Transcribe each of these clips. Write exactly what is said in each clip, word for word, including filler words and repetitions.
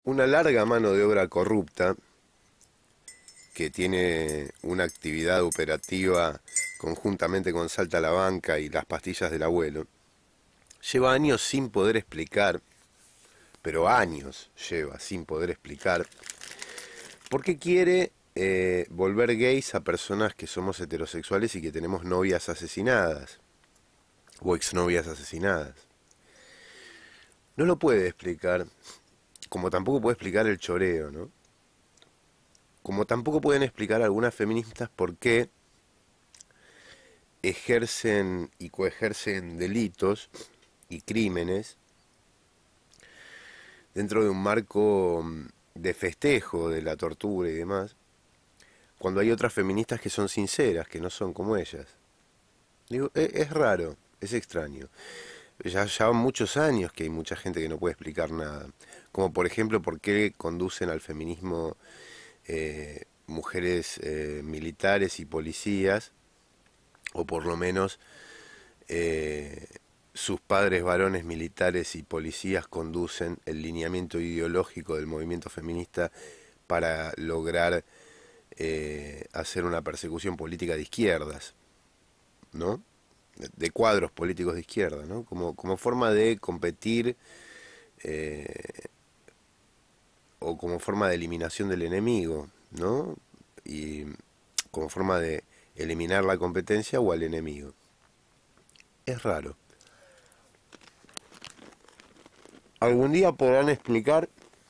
Una larga mano de obra corrupta que tiene una actividad operativa conjuntamente con Salta a la Banca y las pastillas del abuelo, lleva años sin poder explicar, pero años lleva sin poder explicar, por qué quiere eh, volver gays a personas que somos heterosexuales y que tenemos novias asesinadas o exnovias asesinadas. No lo puede explicar, como tampoco puede explicar el choreo, ¿no? Como tampoco pueden explicar algunas feministas por qué ejercen y coejercen delitos y crímenes dentro de un marco de festejo de la tortura y demás, cuando hay otras feministas que son sinceras, que no son como ellas. Digo, es, es raro, es extraño. Ya, ya van muchos años que hay mucha gente que no puede explicar nada. Como por ejemplo, por qué conducen al feminismo eh, mujeres eh, militares y policías, o por lo menos eh, sus padres varones militares y policías conducen el lineamiento ideológico del movimiento feminista para lograr eh, hacer una persecución política de izquierdas, ¿no? De, de cuadros políticos de izquierda, ¿no? Como, como forma de competir eh, o como forma de eliminación del enemigo, ¿no? Y como forma de eliminar la competencia o al enemigo. Es raro. Algún día podrán explicar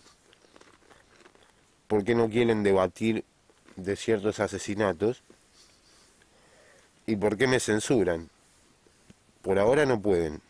por qué no quieren debatir de ciertos asesinatos y por qué me censuran. Por ahora no pueden.